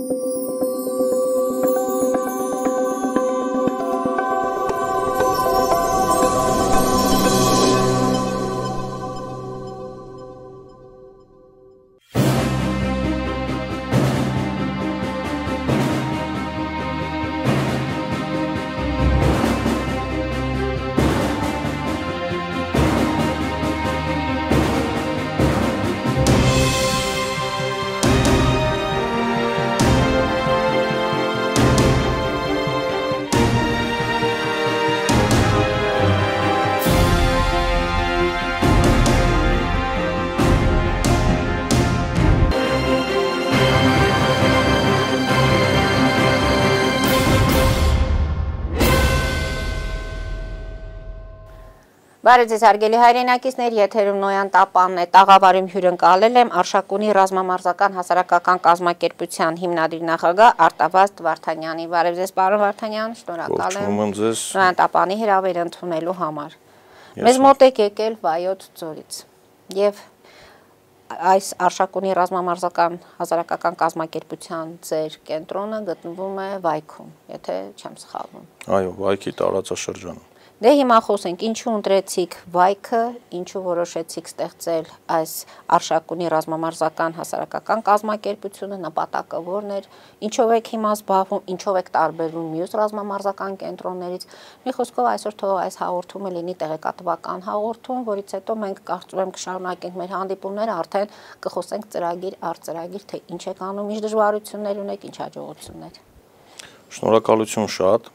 Բարև ձեզ հարգելի հայրենակիցներ, եթերում Նոյան Տապանն է, տաղավարում հյուրընկալել եմ Արշակունի ռազմամարզական հասարակական կազմակերպության հիմնադիր նախագահ Արտավազդ Վարդանյանի։ Բարև ձեզ, պարոն Վարդանյան, շնորհակալ եմ Նոյան Տապանի հրավերը ընդունելու համար։ Մեզ մոտ եք եկել Վայոց ձորից եւ այս Արշակունի ռազմամարզական հասարակական կազմակերպության ձեր կենտրոնը գտնվում է Վայքում, եթե չեմ սխալվում։ Այո, Վայքի տարածաշրջանում։ Դե հիմա խոսենք, ինչու ընտրեցիք Վայքը, ինչու որոշեցիք ստեղծել այս Արշակունի ռազմամարզական հասարակական կազմակերպությունը, նպատակը որն էր, ինչով եք հիմա զբաղվում, ինչով եք տարբերվում մյուս ռազմամարզական կենտրոններից։ Մի խոսքով այսօր թող այս հաղորդումը լինի տեղեկատվական հաղորդում, որից հետո մենք կարծում եմ կշարունակենք մեր հանդիպումները, արդեն կխոսենք ծրագիր առ ծրագիր, թե ինչ եք անում, ինչ դժվարություններ ունեք, ինչ հաջողություններ։ Շնորհակալություն շատ։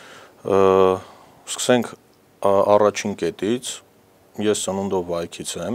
Սկսենք առաջին կետից, ես ծնունդով Վայքից եմ,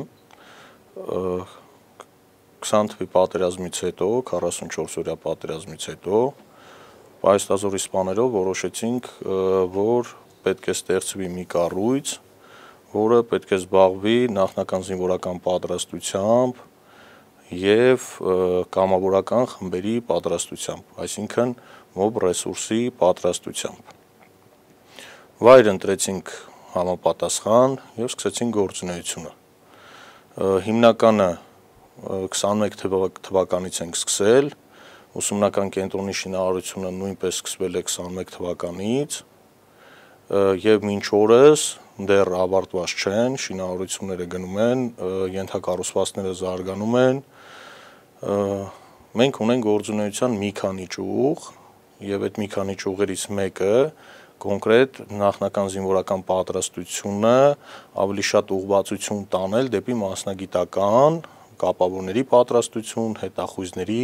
20 թվականի պատերազմից հետո, 44-օրյա պատերազմից հետո, Պայստազորի սպաներով որոշեցինք, որ պետք է ստեղծվի մի կառույց, որը պետք է զբաղվի նախնական զինվորական պատրաստությամբ և կամավորական խմբերի պատրաստությամբ, այսինքն մոբ ռեսուրսի պատրաստությամբ։ Վայր ընտրեցինք համապատասխան և սկսեցինք գործունեությունը։ Հիմնականը 21 թվականից ենք սկսել, ուսումնական կենտրոնի շինարարությունը նույնպես սկսվել է 21 թվականից և մինչ օրս դեռ ավարտված չեն, շինարարությունները գնում են, ենթակառուցվածքները զարգանում են։ Մենք ունենք գործունեության մի քանի ճյուղ և այդ մի քանի ճյուղերից մեկը կոնկրետ նախնական զինվորական պատրաստությունը ավելի շատ ուղղվածություն տանել դեպի մասնագիտական կապավորների պատրաստություն, հետախույզների,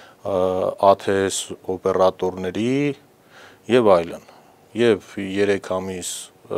ATS օպերատորների և այլն։ Եվ 3 ամիս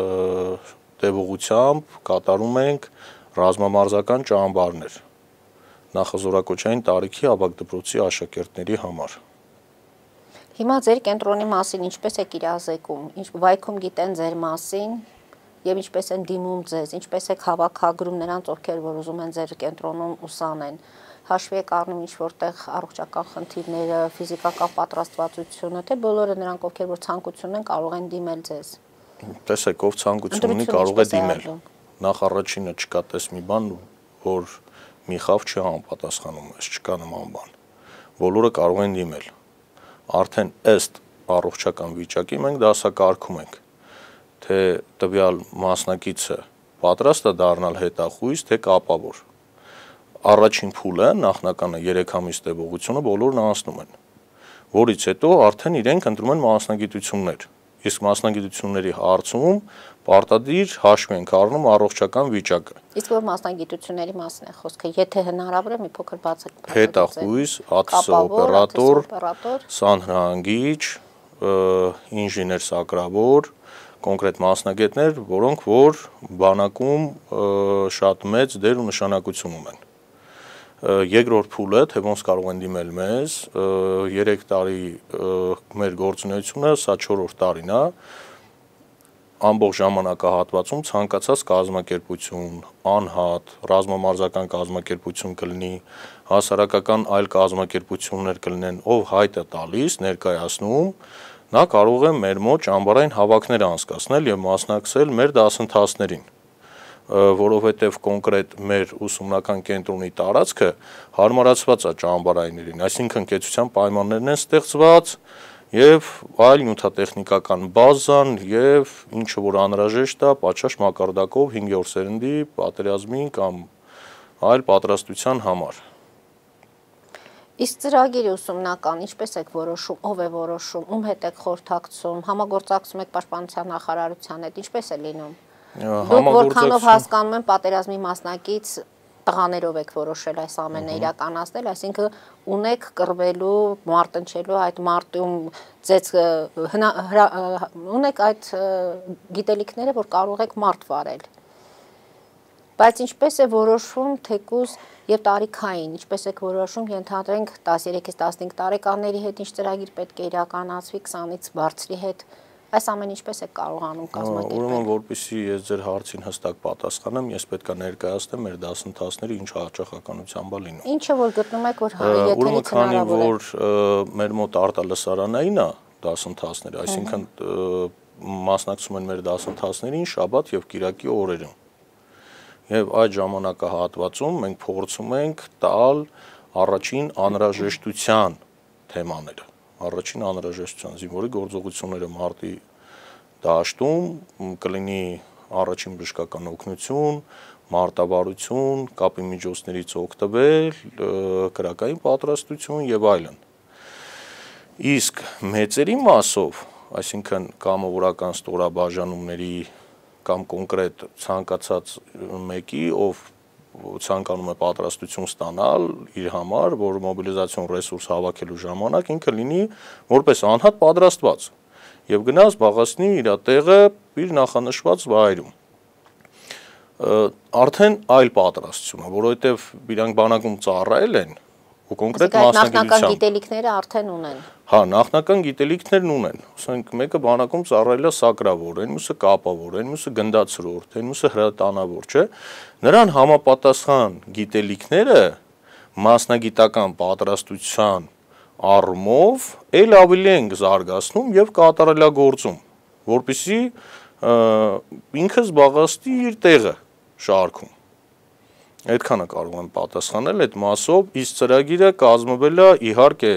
տևողությամբ կատարում ենք ռազմամարզական ճամբարներ նախազորակոչային տարիքի ավագ դպրոցի աշակերտների համար։ Հիմա ձեր կենտրոնի մասին ինչպես եք իրազեկում, Վայքում գիտեն ձեր մասին և ինչպես են դիմում ձեզ, ինչպես եք հավաքագրում նրանց, ովքեր որ ուզում են ձեր կենտրոնում ուսանեն, հաշվի եք առնում ինչ-որտեղ առողջական խնդիրները, ֆիզիկական պատրաստվածությունը, թե բոլորը նրանք, ովքեր որ ցանկություն են, կարող են դիմել ձեզ։ Տեսեք, ով ցանկություն ունի, կարող է դիմել։ Նախ առաջինը չկա տես մի բան, որ մի խավ չի համապատասխանում, չկա նման բան։ Բոլորը կարող են դիմել։ Արդեն ըստ առողջական վիճակի մենք դասակարգում ենք, թե տվյալ մասնակիցը պատրաստ է դառնալ հետախույզ, թե կապավոր։ Առաջին փուլը, նախնականը 3 ամիս տևողությունը բոլորն անցնում են, որից հետո արդեն իրենք ընտրում են մասնագիտություններ, իսկ մասնագիտությունների հարցում պարտադիր հաշվի ենք առնում առողջական վիճակը։ Իսկ որ մասնագիտությունների մասին է խոսքը, եթե հնարավոր է մի փոքր բացատրեք։ Հետախույզ, ATS օպերատոր, սանհրահանգիչ, ինժեներ սակրավոր, կոնկրետ մասնագետներ, որոնք որ բանակում շատ մեծ դեր ու նշանակություն ունեն։ Երկրորդ փուլը, թե ոնց կարող են դիմել մեզ, 3 տարի մեր գործունեությունը, սա 4-րդ տարին է, ամբողջ ժամանակահատվածում ցանկացած կազմակերպություն, անհատ, ռազմամարզական կազմակերպություն կլինի, հասարակական այլ կազմակերպություններ կլինեն, ով հայտ է տալիս, ներկայացնում, նա կարող է մեր մոտ ճամբարային հավաքներ անցկացնել և մասնակցել մեր դասընթացներին։ որովհետև կոնկրետ մեր ուսումնական կենտրոնի տարածքը հարմարացված է ճամբարայիներին, այսինքն կեցության պայմաններն են ստեղծված եւ այլ նյութատեխնիկական բազան եւ ինչը որ անհրաժեշտ է պատշաճ մակարդակով 5-րդ սերնդի պատերազմի կամ այլ պատրաստության համար։ Իսկ ծրագիրը ուսումնական ինչպես եք որոշում, ով է որոշում, ում հետ եք խորհրդակցում, համագործակցում եք Պաշտպանության նախարարության հետ, ինչպես է լինում։ Դուք որքանով հասկանում եմ պատերազմի մասնակից տղաներով եք որոշել այս ամենը իրականացնել, այսինքն ունեք կռվելու, մարտնչելու այդ մարտում ունեք այդ գիտելիքները, որ կարող եք մարտ վարել։ Բայց ինչպես է որոշվում թեկուզ եւ տարիքային, ինչպես եք որոշում ենթադրենք 13-ից 15 տարեկանների հետ ինչ ծրագիր պետք է իրականացվի, 20-ից բարձրի հետ, այս ամեն ինչպես եք կարողանում կազմակերպել։ Ուրեմն որպեսզի ես ձեր հարցին հստակ պատասխանեմ, ես պետք է ներկայացնեմ մեր դասընթացները ինչ հաճախականությամբ է լինում։ Ինչը որ գտնում եք, որ եթերից հնարավոր է։ Որ մեր մոտ արտալսարանային է դասընթացները, այսինքն մասնակցում են մեր դասընթացներին շաբաթ եւ կիրակի օրերին։ Եվ այդ ժամանակահատվածում մենք փորձում ենք տալ առաջին անհրաժեշտության թեմաները, առաջին անհրաժեշտության զինվորի գործողությունները մարտի դաշտում կլինի առաջին բժշկական օգնություն, մարտավարություն, կապի միջոցներից օգտվել, քրակային պատրաստություն եւ այլն։ Իսկ մեծերի մասով, այսինքն կամավորական ստորաբաժանումների կամ կոնկրետ ցանկացած մեկի, ով ցանկանում է պատրաստություն ստանալ իր համար, որ մոբիլիզացիոն ռեսուրս հավաքելու ժամանակ ինքը լինի որպես անհատ պատրաստված եւ գնա զբաղեցնի իր տեղը իր նախանշված վայրում։ Արդեն այլ պատրաստություն է, որովհետեւ իրանք բանակում ծառայել են ու կոնկրետ մասնագիտությամբ։ Նախնական գիտելիքները արդեն ունեն։ Հա, նախնական գիտելիքներն ունեն։ Ասենք մեկը բանակում ծառայել է սակրավորեն, մյուսը կապավորեն, մյուսը գնդացրորդեն, մյուսը հրատանավոր, չէ։ Նրան համապատասխան գիտելիքները մասնագիտական պատրաստության առումով ել ավելի են զարգացնում եւ կատարելագործում, որպեսզի ինքը զբաղեցնի իր տեղը շարքում։ Այդքանը կարող եմ պատասխանել այդ մասով, իսկ ծրագիրը կազմվել է իհարկե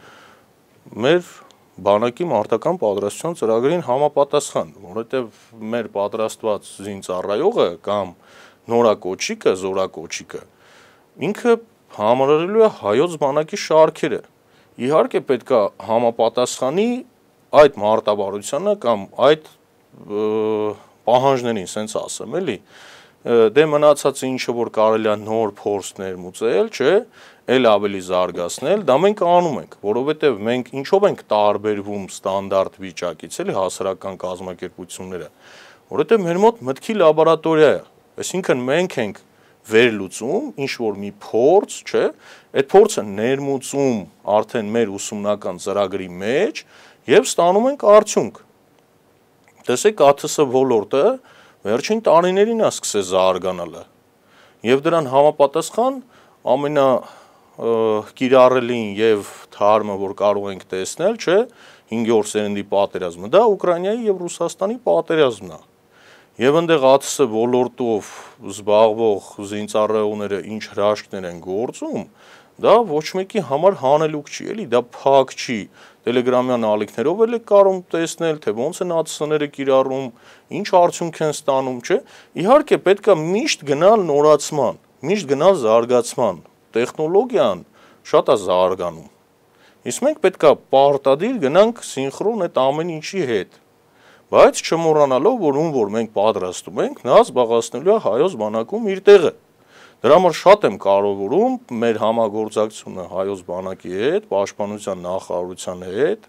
մեր բանակի մարտական պատրաստության ծրագրին համապատասխան, որովհետև մեր պատրաստված զինծառայողը կամ նորակոչիկը, զորակոչիկը ինքը համարելու է հայոց բանակի շարքերը։ Իհարկե պետք է համապատասխանի այդ մարտավարությանը կամ այդ պահանջներին, սենց ասեմ, էլի։ Դե մնացածը ինչը որ կարելի է նոր փորձ ներմուծել, չէ, ել ավելի զարգացնել, դա մենք անում ենք, որովհետև մենք ինչով ենք տարբերվում ստանդարտ վիճակից, էլի հասարակական կազմակերպությունները, որովհետև մեր մոտ մտքի լաբորատորիա է, այսինքն մենք ենք վերլուծում ինչ որ մի փորձ, չէ, այդ փորձը ներմուծում արդեն մեր ուսումնական ծրագրի մեջ եւ ստանում ենք արդյունք։ Տեսեք, ԱԹՍ ոլորտը վերջին տարիներին է սկսել զարգանալը եւ դրան համապատասխան ամենակիրառելին եւ թարմը, որ կարող ենք տեսնել, չէ, 5-րդ սերնդի պատերազմը, դա Ուկրաինայի եւ Ռուսաստանի պատերազմն է։ Եվ այնտեղ ԱԹՍ ոլորտով զբաղվող զինծառայողները ինչ հրաշքներ են գործում, դա ոչ մեկի համար հանելուկ չի, էլի, դա փակ չի։ Տելեգրամյան ալիքներով էլ եք կարող տեսնել, թե ոնց են ԱԹՍ-ները կիրառում, ինչ արդյունք են ստանում, չէ։ Իհարկե պետք է միշտ գնալ նորացման, միշտ գնալ զարգացման, տեխնոլոգիան շատ է զարգանում։ Իսկ մենք պետք է պարտադիր գնանք սինխրոն այդ ամեն ինչի հետ։ Բայց չմոռանալով, որ ում որ մենք պատրաստում ենք, նա զբաղեցնելու է հայոց բանակում իր տեղը։ Դրա համար շատ եմ կարևորում մեր համագործակցությունը հայոց բանակի հետ, պաշտպանության նախարարության հետ,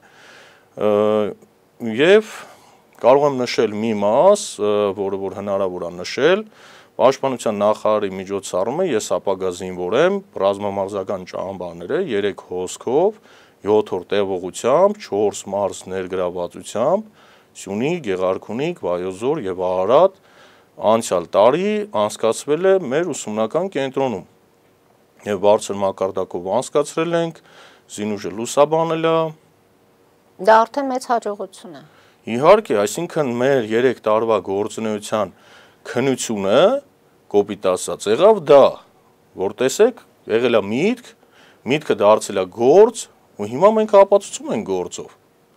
եւ կարող եմ նշել մի մաս, որը որ հնարավոր է նշել, պաշտպանության նախարարի միջոցառումը ես ապագա զինվոր եմ, ռազմամարզական ճամբարները 3 հոսքով, 7-րդ տևողությամբ, 4 մարզ ներգրավվածությամբ Սյունիք, Գեղարքունիք, Վայոց-Ձոր եւ Արարատ անցյալ տարի անցկացվել է մեր ուսումնական կենտրոնում։ Եվ բարձր մակարդակով անցկացրել ենք, զինուժը լուսաբանել է։ Դա արդեն մեծ հաջողություն է։ Իհարկե, այսինքն մեր 3 տարվա գործունեության քննությունը կոպիտ ասած, եղավ դա, որ տեսեք, եղել է միտքը դարձել է գործ, ու հիմա մենք ապացուցում ենք գործով։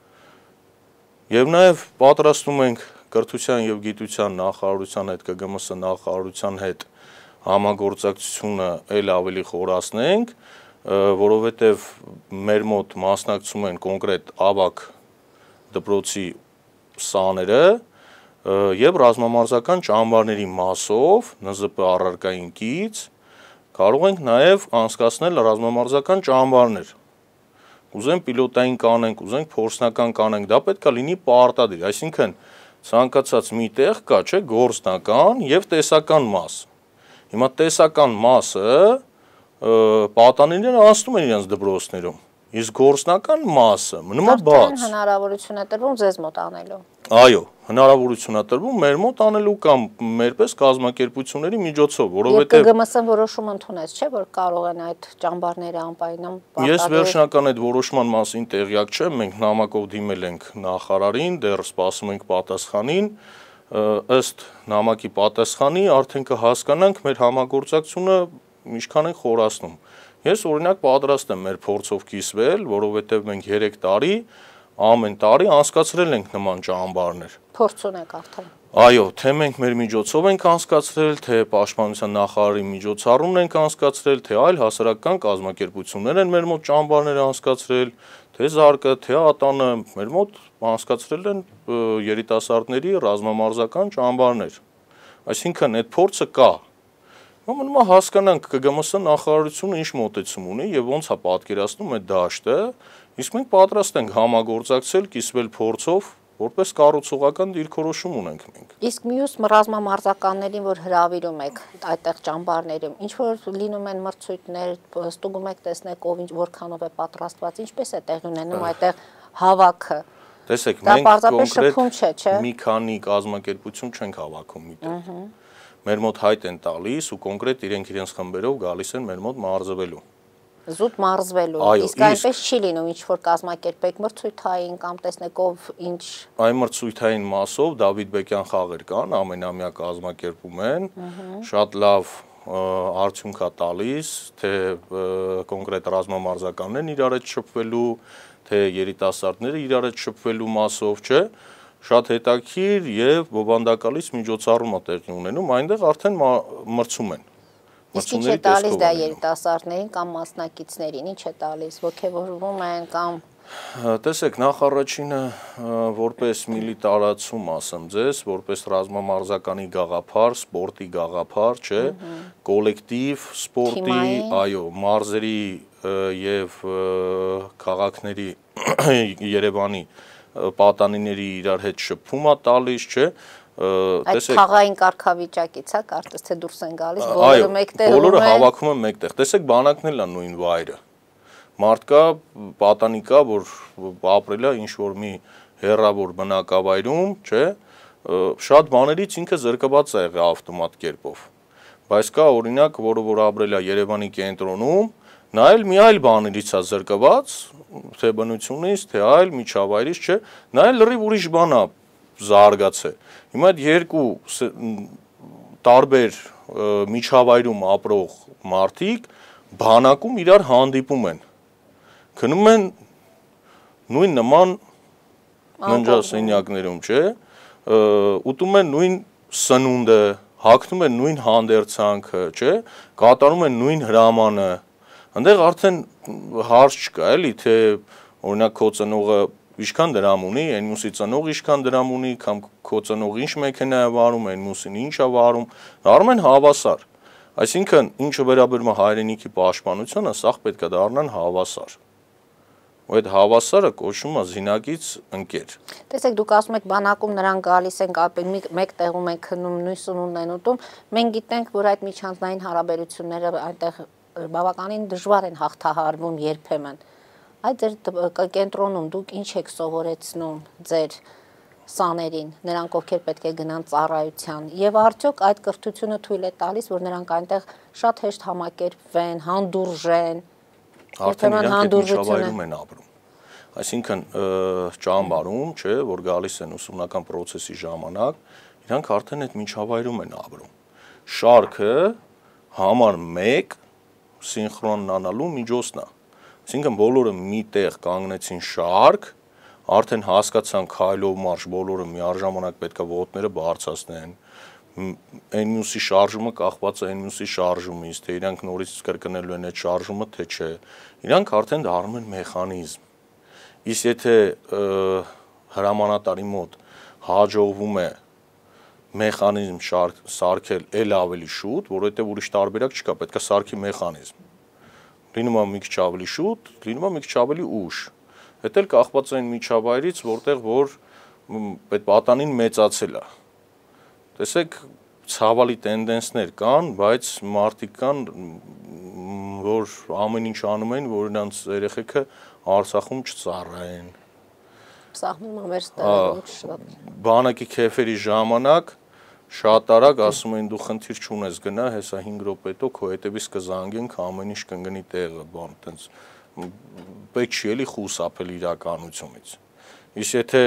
Եվ նաև պատրաստում ենք կրթության եւ գիտության նախարարության հետ, ԿԳՄՍ նախարարության հետ համագործակցությունը ել ավելի խորացնենք, որովհետեւ մեր մոտ մասնակցում են կոնկրետ ավագ դպրոցի սաները եւ ռազմամարզական ճամբարների մասով ՆԶՊ առարկային կից կարող ենք նաև անցկացնել ռազմամարզական ճամբարներ։ Կուզենք պիլոտային կանենք, կուզենք փորձնական կանենք, դա պետք է լինի պարտադիր, այսինքն ցանկացած մի տեղ կա, չէ, գործնական եւ տեսական մաս։ Հիմա տեսական մասը պատանիները անցնում են իրենց դպրոցներում, իսկ գործնական մասը մնում է բաց։ Արդեն հնարավորություն է տրվում ձեզ մոտ անելու։ Այո, հնարավորություն է տրվում մեր մոտ անելու կամ մերպես կազմակերպությունների միջոցով, որովհետեւ ԿԳՄՍ-ն որոշում ընդունեց, չէ, որ կարող են այդ ճամբարները անպայման պարտադիր։ Ես վերջնական այդ որոշման մասին տեղյակ չեմ, մենք նամակով դիմել ենք նախարարին, դեռ սպասում ենք պատասխանին, ըստ նամակի պատասխանի արդեն կհասկանանք մեր համագործակցությունը ինչքան են խորացնում։ Ես օրինակ պատրաստ եմ մեր փորձով կիսվել, որովհետեւ մենք 3 տարի ամեն տարի անցկացրել ենք նման ճամբարներ։ Փորձ ունեք արդեն։ Այո, թե մենք մեր միջոցով ենք անցկացրել, թե Պաշտպանության նախարարի միջոցառումն ենք անցկացրել, թե այլ հասարակական կազմակերպություններ են մեր մոտ ճամբարներ անցկացրել, թե Զարկը, թե ԱՏԱՆ-ը մեր մոտ անցկացրել են երիտասարդների ռազմամարզական ճամբարներ։ Այսինքն այդ փորձը կա։ Մնում է հասկանանք ԿԳՄՍ նախարարությունը ինչ մոտեցում ունի եւ ոնց է պատկերացնում այդ դաշտը, իսկ մենք պատրաստ ենք համագործակցել, կիսվել փորձով, որպես կառուցողական դիրքորոշում ունենք մենք։ Իսկ մյուս ռազմամարզականներին, որ հրավիրում եք այդտեղ ճամբարներում, ինչ որ լինում են մրցույթներ, ստուգում եք տեսնեք ով ինչ որքանով է պատրաստված, ինչպես է տեղի ունենում այդտեղ հավաքը։ Տեսեք, մենք կոնկրետ մի քանի կազմակերպություն չենք հավաքում միտեղ։ Մեր մոտ հայտ են տալիս ու կոնկրետ իրենց խմբերով գալիս են մեր մոտ մարզվելու։ Զուտ մարզվելու, իսկ այնպես չի լինում, ինչ որ կազմակերպեք մրցույթային կամ տեսնեք ով ինչ։ Այն մրցույթային մասով Դավիթ-Բեկյան խաղեր կան, ամենամյա կազմակերպում են, շատ լավ արդյունք է տալիս, թե կոնկրետ ռազմամարզականներն իրար հետ շփվելու, թե երիտասարդները իրար հետ շփվելու մասով, չէ։ Շատ հետաքրքիր եւ բովանդակալից միջոցառում է տեղի ունենում, այնտեղ արդեն մրցում են։ Իսկ ինչ է տալիս դա երիտասարդներին կամ մասնակիցներին, ինչ է տալիս, ոգևորվում են կամ։ Տեսեք, նախառաջինը որպես միլի տարածում, ասեմ ձեզ, որպես ռազմամարզականի գաղափար, սպորտի գաղափար, չէ, կոլեկտիվ սպորտի, այո, մարզերի եւ քաղաքների Երևանի պատանիների իրար հետ շփում է տալիս, չէ։ Այդ խաղային կարգավիճակից է, կարծես թե դուրս են գալիս, բոլորը մեկտեղ են։ Բոլորը հավաքում են մեկտեղ։ Տեսեք, բանակն էլ է նույն վայրը։ Մարդ կա, պատանի կա, որ ապրել է ինչ որ մի հեռավոր բնակավայրում, չէ, շատ բաներից ինքը զրկված է եղել ավտոմատ կերպով։ Բայց կա օրինակ, որը որ ապրել է Երևանի կենտրոնում, նա էլ մի այլ բաներից է զրկված, թե բնությունից, թե այլ միջավայրից, չէ, նա էլ լրիվ ուրիշ բան է զարգացել։ Հիմա այդ երկու տարբեր միջավայրում ապրող մարդիկ բանակում իրար հանդիպում են, գնում են նույն նման ննջասենյակներում, չէ, ուտում են նույն սնունդը, հագնում են նույն հանդերձանքը, չէ, կատարում են նույն հրամանը, այնտեղ արդեն հարց չկա, էլի, թե օրինակ քո ծնողը ինչքան դրամ ունի, այն մյուսի ծնողը ինչքան դրամ ունի, կամ քո ծնողը ինչ մեքենա է վարում, այն մյուսին ինչ է վարում, դառնում են հավասար։ Այսինքն, ինչը վերաբերում է հայրենիքի պաշտպանությանը, սա պետք է դառնան հավասար։ Ու այդ հավասարը կոչվում է զինակից ընկեր։ Տեսեք, դուք ասում եք բանակում նրանք գալիս են, մեկ տեղում են քնում, նույն սնունդն են ուտում, մենք գիտենք, որ այդ միջանձնային հարաբերությունները այնտեղ բավականին դժվար են հաղթահարվում երբեմն։ Այդ ձեր կենտրոնում դուք ինչ եք սովորեցնում ձեր սաներին, նրանք ովքեր պետք է գնան ծառայության, եւ արդյոք այդ կրթությունը թույլ է տալիս, որ նրանք այնտեղ շատ հեշտ համակերպվեն, հանդուրժեն, արդեն իրանք միջավայրում են ապրում։ Այսինքն ճամբարում, չէ, որ գալիս են ուսումնական process-ի ժամանակ, իրանք արդեն այդ միջավայրում են ապրում։ շարքը համար 1 սինխրոնանալու միջոցն է։ Այսինքն բոլորը մի տեղ կանգնեցին շարք, արդեն հասկացան քայլով մարշ բոլորը միաժամանակ պետք է ոտները բարձրացնեն։ Այն մյուսի շարժումը կախված է այն մյուսի շարժումից, թե իրանք նորից կրկնելու են այդ շարժումը, թե չէ։ Իրանք արդեն դառնում են մեխանիզմ։ Իսկ եթե հրամանատարի մոտ հաջողվում է մեխանիզմ սարքել էլ ավելի շուտ, որովհետև ուրիշ տարբերակ չկա, պետք է սարքի մեխանիզմ։ Լինում է մի քիչ ավելի շուտ, լինում է մի քիչ ավելի ուշ։ Դա էլ կախված է այն միջավայրից, որտեղ որ այդ պատանին մեծացել է։ Տեսեք, ցավալի տենդենսներ կան, բայց մարդիկ կան, որ ամեն ինչ անում են, որ նրանց երեխեքը Արցախում չծառայեն։ Սահմում ամերս տեղում շատ։ Բանակի քեֆերի ժամանակ շատ արագ ասում են դու խնդիր չունես գնա, հեսա 5 րոպե հետո քո հետևից կզանգենք, ամեն ինչ կընկնի տեղը, բան, տենց պետք չի էլի խուսափել իրականությունից։ Իսկ եթե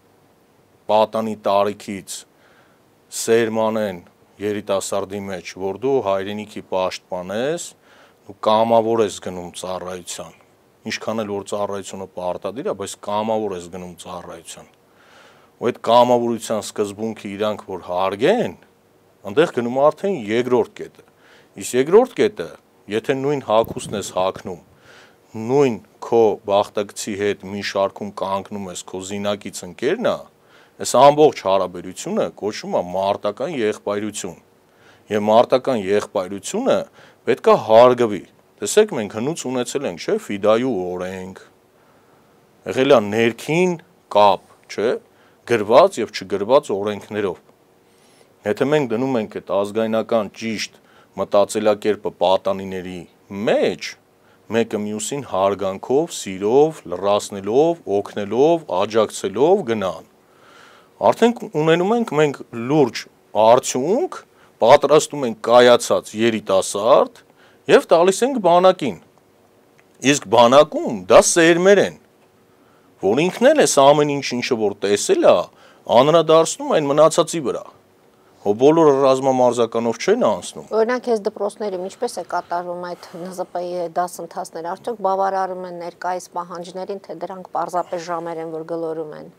պատանի տարիքից սերմանեն երիտասարդի մեջ, որ դու հայրենիքի պաշտպան ես, դու կամավոր ես գնում ծառայության։ Ինչքան էլ որ ծառայությունը պարտադիր է, բայց կամավոր ես գնում ծառայության։ Ու այդ կամավորության սկզբունքը իրանք որ հարգեն, այնտեղ գնում արդեն երկրորդ կետը։ Իսկ երկրորդ կետը, եթե նույն հագուստն ես հագնում, նույն քո բախտակցի հետ մի շարքում կանգնում ես, քո զինակից ընկերն է, այս ամբողջ հարաբերությունը կոչվում է մարտական եղբայրություն։ Եվ մարտական եղբայրությունը պետք է հարգվի։ Տեսեք, մենք հնուց ունեցել ենք, չէ՞, ֆիդայու օրենք։ Եղել է ներքին կապ, չէ՞, գրված եւ չգրված օրենքներով։ Եթե մենք դնում ենք այդ ազգայնական ճիշտ մտածելակերպը պատանիների մեջ, մեկը մյուսին հարգանքով, սիրով, լրացնելով, օգնելով, աջակցելով գնան։ Արդեն ունենում ենք մենք լուրջ արդյունք, պատրաստում ենք կայացած երիտասարդ եւ տալիս ենք բանակին։ Իսկ բանակում դա սերմեր են, որ ինքն էլ է ամեն ինչը որ տեսել է, անդրադարձնում այն մնացածի վրա։ Հո բոլորը ռազմամարզականով չեն անցնում։ Օրինակ այս դպրոցներում ինչպես է կատարվում այդ ՆԶՊ-ի դասընթացները, արդյոք բավարարում են ներկայիս պահանջներին, թե դրանք պարզապես ժամեր են, որ գլորում են։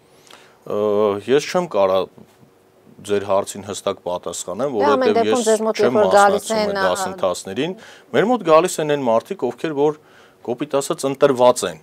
Ես չեմ կարող ձեր հարցին հստակ պատասխանեմ, որովհետև ես չեմ մասնակցում այդ դասընթացներին։ Մեր մոտ գալիս են այն մարդիկ, ովքեր որ կոպիտ ասած ընտրված են։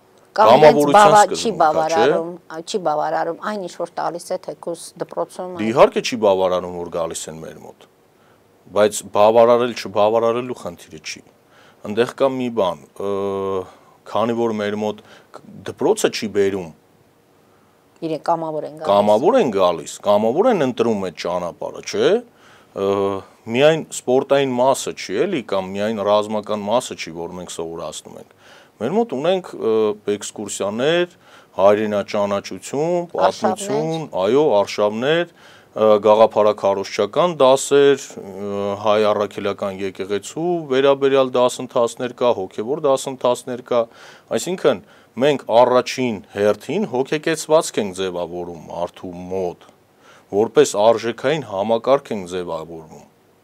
Չի բավարարում այն ինչ որ տալիս է թեկուզ դպրոցում։ Իհարկե չի բավարարում, որ գալիս են մեր մոտ։ Բայց բավարարել չբավարարելու խնդիրը չի։ Այնտեղ կա մի բան, քանի որ մեր մոտ դպրոցը չի բերում, իրենք կամավոր են գալիս։ Կամավոր են գալիս, կամավոր են ընտրում այդ ճանապարհը, չէ՞։ Միայն սպորտային մասը չի էլի կամ միայն ռազմական մասը չի, որ մենք սովորացնում ենք։ Մեր մոտ ունենք էքսկուրսիաներ, հայրենաճանաչություն, պատմություն, այո, արշավներ, գաղափարաքարոզչական դասեր, հայ առաքելական եկեղեցու վերաբերյալ դասընթացներ կա, հոգևոր դասընթացներ կա, այսինքն մենք առաջին հերթին հոգեկեցվածք ենք ձևավորում մարդու մոտ, որպես արժեքային համակարգ ենք ձևավորում։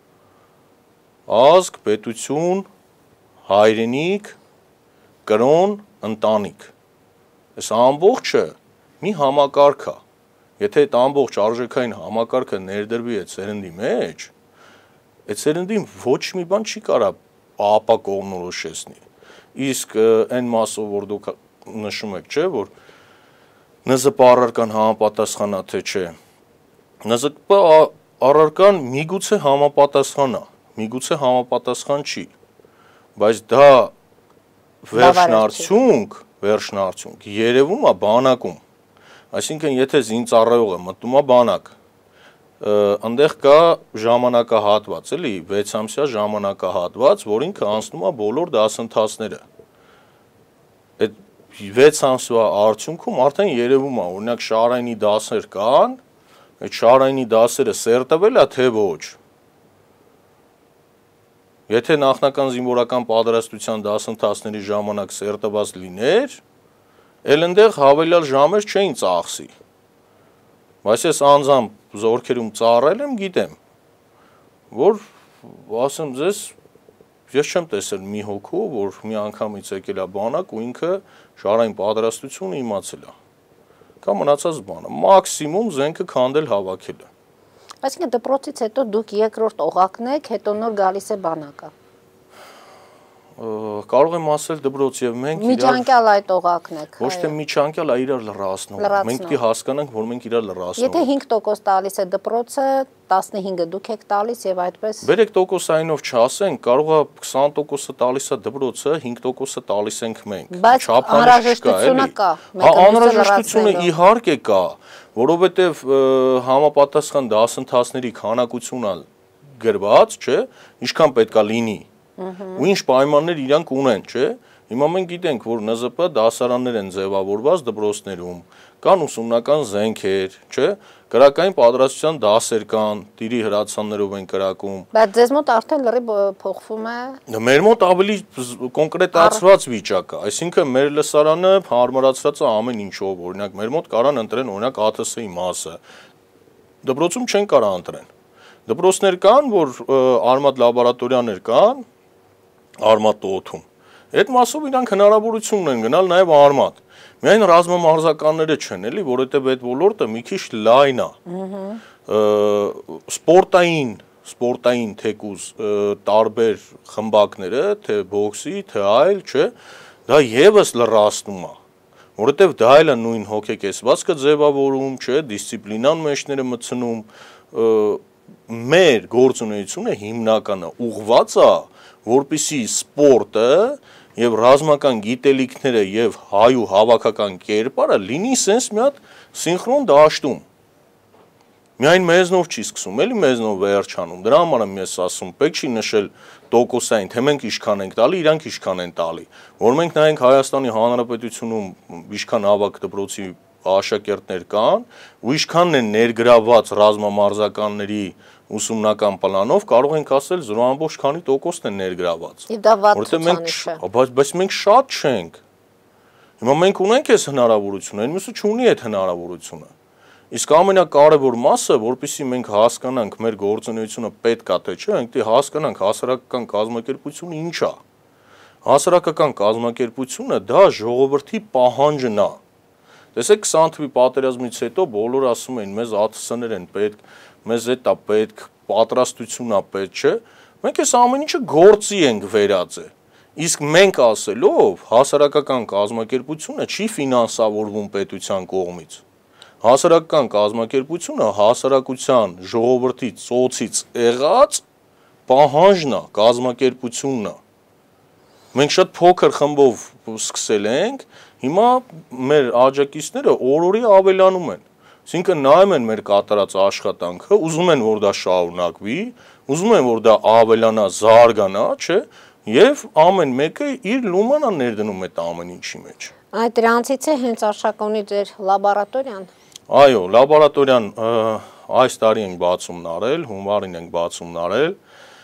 Ազգ, պետություն, հայրենիք, կրոն, ընտանիք։ Այս ամբողջը մի համակարգ է։ Եթե այդ ամբողջ արժեքային համակարգը ներդրվի այդ սերնդի մեջ, այդ սերնդին ոչ մի բան չի կարող ապա կողմնորոշեցնի։ Իսկ այն մասով որ դուք նշում եք, չէ, որ ՆԶՊ առարկան համապատասխանա թե չէ։ ՆԶՊ առարկան միգուցե համապատասխանա, միգուցե համապատասխան չի, բայց դա վերջնարդյունք երևում է բանակում։ Այսինքն եթե զինծառայողը մտնում է բանակ, այնտեղ կա ժամանակահատված, էլի 6 ամսյա ժամանակահատված, որ ինքը անցնում է բոլոր դասընթացները։ Այդ 6 ամսվա արդյունքում արդեն երևում է, օրինակ շարայնի դասեր կան, այդ շարայնի դասերը սերտվել է թե ոչ։ Եթե նախնական զինվորական պատրաստության դասընթացների ժամանակ սերտված լիներ, էլ այնտեղ հավելյալ ժամեր չէին ծախսի։ Բայց ես անձամբ զորքերում ծառայել եմ, գիտեմ, որ ասեմ ձեզ, ես չեմ տեսել մի հոգու, որ մի անգամից եկել է բանակ ու ինքը շարային պատրաստությունը իմացել է։ Կամ մնացած բանը, մաքսիմում զենքը քանդել հավաքել է։ Այսինքն դպրոցից հետո դուք երկրորդ օղակն եք, հետո նոր գալիս է բանակը։ Կարող եմ ասել դպրոց եւ մենք միջանկյալ այդ օղակն եք։ Ոչ թե միջանկյալ, այլ իրար լրացնում։ Մենք պիտի հասկանանք, որ մենք իրար լրացնում։ Եթե 5% տալիս է դպրոցը, 15-ը դուք եք տալիս եւ այդպես։ 3%-այնով չասենք, կարող է 20%-ը տալիս է դպրոցը, 5%-ը տալիս ենք մենք։ Բայց անհրաժեշտությունը կա։ Անհրաժեշտությունը իհարկե կա, որովհետեւ համապատասխան դասընթացների քանակությունն գրված, չէ, ինչքան պետքա լինի։ Ու ինչ պայմաններ իրանք ունեն, չէ։ Հիմա մենք գիտենք, որ ՆԶՊ դասարաններ են ձևավորված դպրոցներում, կան ուսումնական զենքեր, չէ, կրակային պատրաստության դասեր կան, տիրի հրացաններով են կրակում։ Բայց ձեզ մոտ արդեն լրիվ փոխվում է։ Մեր մոտ ավելի կոնկրետացված վիճակ է, այսինքն մեր լսարանը հարմարացրած է ամեն ինչով, օրինակ մեր մոտ կարան ընտրեն օրինակ ԱԹՍ-ի մասը։ Դպրոցում չեն կարա ընտրեն։ Դպրոցներ կան, որ արմատ լաբորատորիաներ կան, արմատ տոթում։ Այդ մասով իրանք հնարավորություն ունեն գնալ նաև արմատ։ Միայն ռազմամարզականները չեն, էլի, որովհետև այդ ոլորտը մի քիչ լայն է։ Սպորտային թեկուզ տարբեր խմբակները, թե բոքսի, թե այլ, չէ, դա եւս լրացնում է։ Որովհետև դա էլ է նույն հոգեկեցվածքը ձևավորում, չէ, դիսցիպլինան մեջները մտցնում։ Մեր գործունեությունը հիմնականը ուղղված է որպեսզի սպորտը եւ ռազմական գիտելիքները եւ հայու հավաքական կերպարը լինի sense մի հատ սինխրոն դաշտում։ Միայն մեզնով չի սկսում, էլի մեզնով վերջանում։ Դրա համար եմ ես ասում, պետք չի նշել տոկոսային, թե մենք ինչքան ենք տալի, իրանք ինչքան են տալի։ Որ մենք նայենք Հայաստանի Հանրապետությունում ինչքան ավագ դպրոցի աշակերտներ կան, ու ինչքանն են ներգրաված ռազմամարզականների ուսումնական պլանով, կարող ենք ասել 0.քանի% են ներգրաված։ Բայց մենք շատ չենք։ Հիմա մենք ունենք այս հնարավորությունը, այն մյուսը չունի այդ հնարավորությունը։ Իսկ ամենակարևոր մասը, որպեսզի մենք հասկանանք մեր գործունեությունը պետք է թե չէ, մենք հասկանանք հասարակական կազմակերպությունը ինչ է։ Հասարակական կազմակերպությունը դա ժողովրդի պահանջն է։ Տեսեք 20 թվականի պատերազմից հետո բոլորը ասում էին մեզ ԱԹՍ-ներ են պետք, մեզ էդ է պետք, պատրաստություն է պետք, չէ։ Մենք այս ամեն ինչը գործի ենք վերածել։ Իսկ մենք ասելով հասարակական կազմակերպությունը չի ֆինանսավորվում պետության կողմից։ Հասարակական կազմակերպությունը հասարակության ժողովրդի ծոցից եղած պահանջն է, կազմակերպությունն է։ Մենք շատ փոքր խմբով սկսել ենք, հիմա մեր աջակիցները օր-օրի ավելանում են։ Այսինքն նայում են մեր կատարած աշխատանքը, ուզում են, որ դա շարունակվի, ուզում են, որ դա ավելանա, զարգանա, չէ, եւ ամեն մեկը իր լումանա ներդնում այդ ամեն ինչի մեջ։ Այդ դրանցից է հենց Արշակունի ձեր լաբորատորիան։ Այո, լաբորատորիան այս տարի ենք բացումն արել, հունվարին ենք բացումն արել։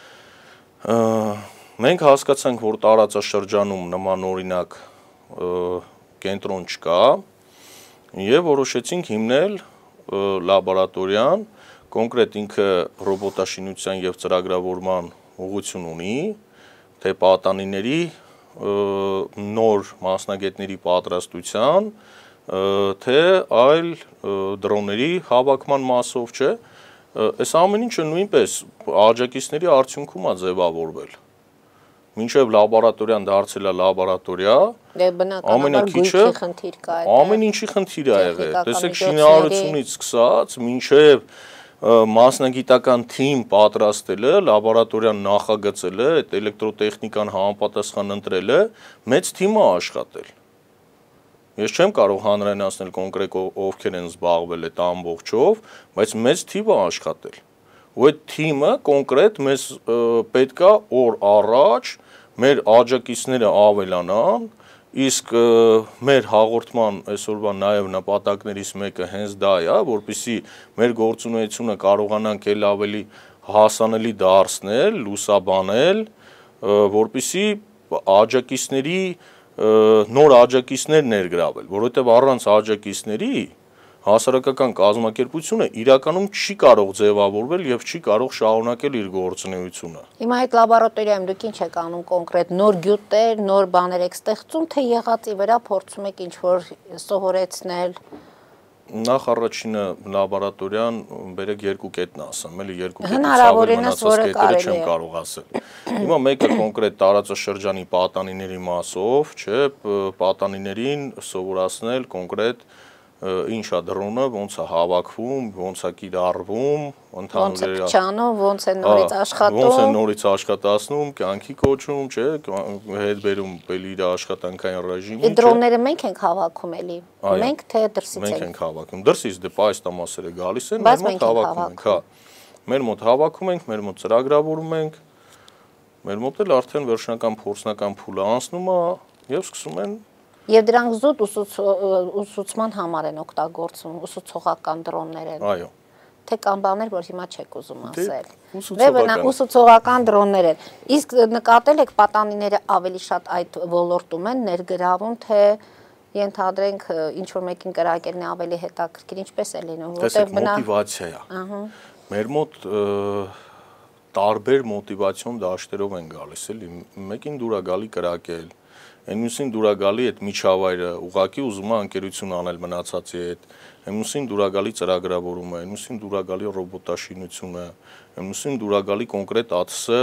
Մենք հասկացանք, որ տարածաշրջանում նման օրինակ կենտրոն չկա եւ որոշեցինք հիմնել լաբորատորիան, կոնկրետ ինքը ռոբոտաշինության եւ ծրագրավորման ուղղություն ունի, թե պատանիների նոր մասնագետների պատրաստության, թե այլ դրոնների հավաքման մասով, չէ, այս ամեն ինչը նույնպես աջակիցների արդյունքում է ձևավորվել։ Մինչև լաբորատորիան դարձել է լաբորատորիա, ամենակիչը ամեն ինչի խնդիր է եղել։ Տեսեք շինարարությունից սկսած մինչև մասնագիտական թիմ պատրաստելը, լաբորատորիան նախագծելը, այդ էլեկտրոտեխնիկան համապատասխան ընտրելը, մեծ թիմ է աշխատել։ Ես չեմ կարող հանրայնացնել կոնկրետ ովքեր են զբաղվել այդ ամբողջով, բայց մեծ թիմ է աշխատել։ Ու այդ թիմը կոնկրետ մեզ պետքա օր առաջ մեր աջակիցները ավելանան, իսկ մեր հաղորդման այսօրվա նաև նպատակներից մեկը հենց դա է, որպեսզի մեր գործունեությունը կարողանանք ել ավելի հասանելի դարձնել, լուսաբանել, որպեսզի աջակիցների նոր աջակիցներ ներգրավել, որովհետև առանց աջակիցների հասարակական կազմակերպությունը իրականում չի կարող ձևավորվել եւ չի կարող շարունակել իր գործունեությունը։ Հիմա այդ լաբորատորիայում դուք ինչ եք անում կոնկրետ նոր գյուտեր, նոր բաներ եք ստեղծում, թե եղածի վրա փորձում եք ինչ-որ սովորեցնել։ Նախ առաջինը լաբորատորիան բերեք երկու կետն ասեմ, էլի երկու կետից Հնարավորինս որը կարելի չեմ կարող ասել։ Հիմա մեկը կոնկրետ տարածաշրջանի պատանիների մասով, չէ, պատանիներին սովորացնել կոնկրետ ինչա դրոնը, ոնց է հավաքվում, ոնց է կիրառվում, ոնց է փչանում, ոնց է նորից աշխատում, ոնց է նորից աշխատացնում, կյանքի կոչում, չէ, հետ բերում իր աշխատանքային ռեժիմին, չէ։ Դրոնները մենք ենք հավաքում էլի։ Մենք թե դրսից մենք ենք հավաքում։ Դրսից դե պայստամասերը գալիս են, մեր մոտ հավաքում ենք, հա։ Մեր մոտ հավաքում ենք, մեր մոտ ծրագրավորում ենք, մեր մոտ էլ արդեն վերջնական փորձնական փուլը անցնում է եւ սկսում են Եվ դրանք զուտ ուսուցման համար են օգտագործվում, ուսուցողական դրոններ են։ Այո։ Թե կան բաներ, որ հիմա չեք ուզում ասել։ Ուսուցողական դրոններ են։ Իսկ նկատել եք պատանիները ավելի շատ այդ ոլորտում են ներգրավում, թե ենթադրենք ինչ-որ մեկին կրակելն է ավելի հետաքրքիր, ինչպես է լինում, որտեղ մոտիվացիա է։ Մեր մոտ տարբեր մոտիվացիոն դաշտերով են գալիս, էլի։ Մեկին դուր է գալի կրակել, Այնուսին դուր է գալի այդ միջավայրը, ուղղակի ուզում է ընկերություն անել մնացածի հետ, այնուսին դուր է գալի ծրագրավորումը, այնուսին դուր է գալի ռոբոտաշինությունը, այնուսին դուր է գալի կոնկրետ ԱԹՍ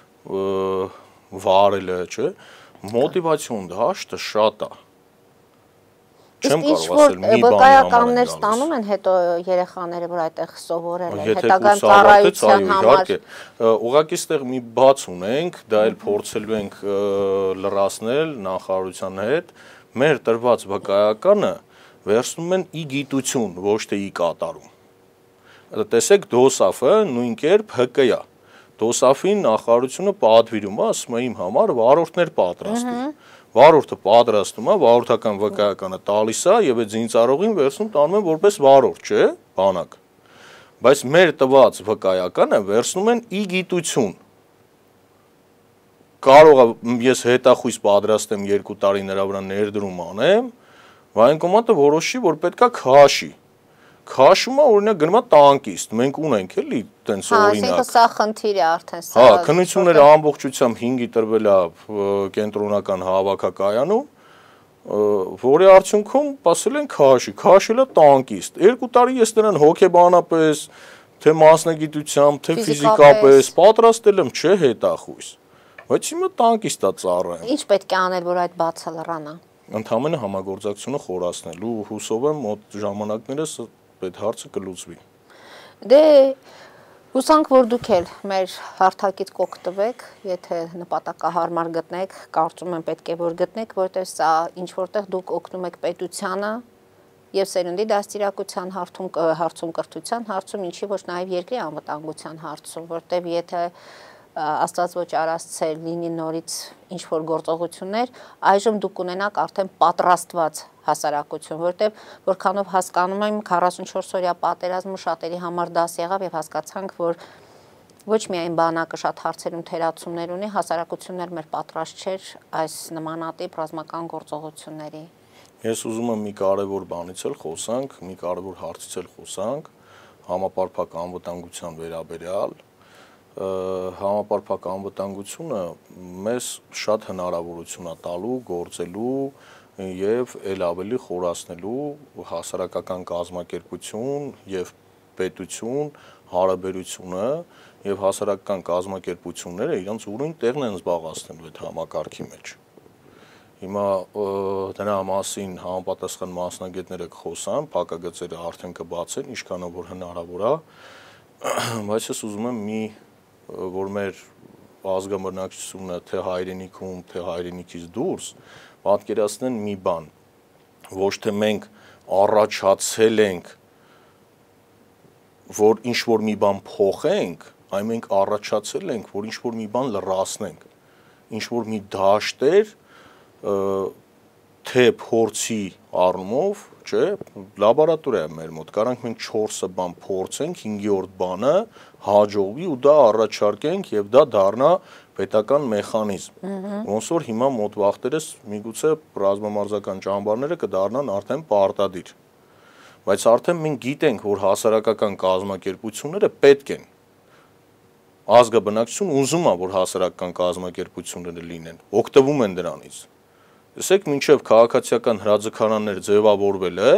վարելը, չէ, մոտիվացիոն դաշտը շատ է։ Չեմ կարող ասել մի բանի համար են ստանում են հետո երեխաները, որ այդտեղ սովորել են, հետագան ծառայության համար։ Ուղղակի ստեղ մի բաց ունենք, դա էլ փորձելու ենք լրացնել նախարարության հետ, մեր տրված վկայականը վերցնում են ի գիտություն, ոչ թե ի կատարում։ Տեսեք DOSAF-ը նույն կերպ ՀԿ-ա։ DOSAF-ին նախարարությունը պատվիրում է, ասում է իմ համար վարորդներ պատրաստի։ Վարորդը պատրաստում է, վարորդական վկայականը տալիս է եւ այդ զինծառայողին վերցնում տանում են որպես վարորդ, չէ՞, բանակ։ Բայց մեր տված վկայականը վերցնում են ի գիտություն։ Կարող է ես հետախույզ պատրաստեմ 2 տարի նրա վրա ներդրում անեմ, военկոմատը որոշի, որ պետքա քաշի։ Քաշումը օրինակ գնում է տանկիստ, մենք ունենք էլի տենց օրինակ։ Այսինքն սա խնդիր է արդեն սա։ Հա, քննությունները ամբողջությամբ 5-ի տրվել է կենտրոնական հավաքակայանում, որի արդյունքում ասել են քաշի, քաշել է տանկիստ։ 2 տարի ես նրան հոգեբանապես, թե մասնագիտությամբ, թե ֆիզիկապես պատրաստել եմ, չէ, հետախույզ։ Բայց հիմա տանկիստ է ծառայում։ Ինչ պետք է անել, որ այդ բացը լռանա։ Ընդհանրապես համագործակցությունը խորացնելու հուսով եմ մոտ ժամանակներս այդ հարցը կլուծվի։ Դե հուսանք, որ դուք էլ մեր հարթակից կօգտվեք, եթե նպատակահարմար գտնեք, կարծում եմ պետք է որ գտնեք, որտեղ սա ինչ որտեղ դուք օգնում եք պետությանը եւ սերունդի դաստիարակության հարցում, կրթության հարցում, ինչի ոչ նաեւ երկրի անվտանգության հարցում, որտեղ եթե Աստված ոչ արածցել լինի նորից ինչ որ գործողություններ, այժմ դուք ունենաք արդեն պատրաստված հասարակություն, որտեղ որքանով հասկանում եմ 44-օրյա պատերազմը շատերի համար դաս եղավ եւ հասկացանք, որ ոչ միայն բանակը շատ հարցերում թերացումներ ունի, հասարակությունն էլ մեր պատրաստ չէր այս նմանատիպ ռազմական գործողությունների։ Ես ուզում եմ մի կարևոր բանից էլ խոսանք, մի կարևոր հարցից էլ խոսանք, համապարփակ անվտանգության վերաբերյալ համապարփակ անվտանգությունը մեզ շատ հնարավորություն է տալու գործելու եւ ել ավելի խորացնելու հասարակական կազմակերպություն եւ պետություն հարաբերությունը եւ հասարակական կազմակերպությունները իրենց ուրույն տեղն են զբաղեցնելու այդ համակարգի մեջ։ Հիմա դրա մասին համապատասխան մասնագետները կխոսան, փակագծերը արդեն կբացեն, ինչքանով որ հնարավոր է, բայց ես ուզում եմ որ մեր ազգամրցությունը թե հայրենիքում, թե հայրենիքից դուրս պատկերացնեն մի բան, ոչ թե մենք առաջացել ենք, որ ինչ-որ մի բան փոխենք, այլ մենք առաջացել ենք, որ ինչ-որ մի բան լրացնենք, ինչ-որ մի դաշտեր, թե փորձի առումով, չէ, լաբորատորիա է մեր մոտ, կարանք մենք 4 բան փորձենք, 5-րդ բանը հաջողվի ու դա առաջարկենք եւ դա դառնա պետական մեխանիզմ։ Ոնց որ հիմա մոտ վաղտերս միգուցե ռազմամարզական ճամբարները կդառնան արդեն պարտադիր։ բայց արդեն մենք գիտենք, որ հասարակական կազմակերպությունները պետք են ազգաբնակչություն ուզում է, որ հասարակական կազմակերպությունները լինեն, օգտվում են դրանից։ Տեսեք, մինչև քաղաքացիական հրաձգարաններ ձևավորվել է,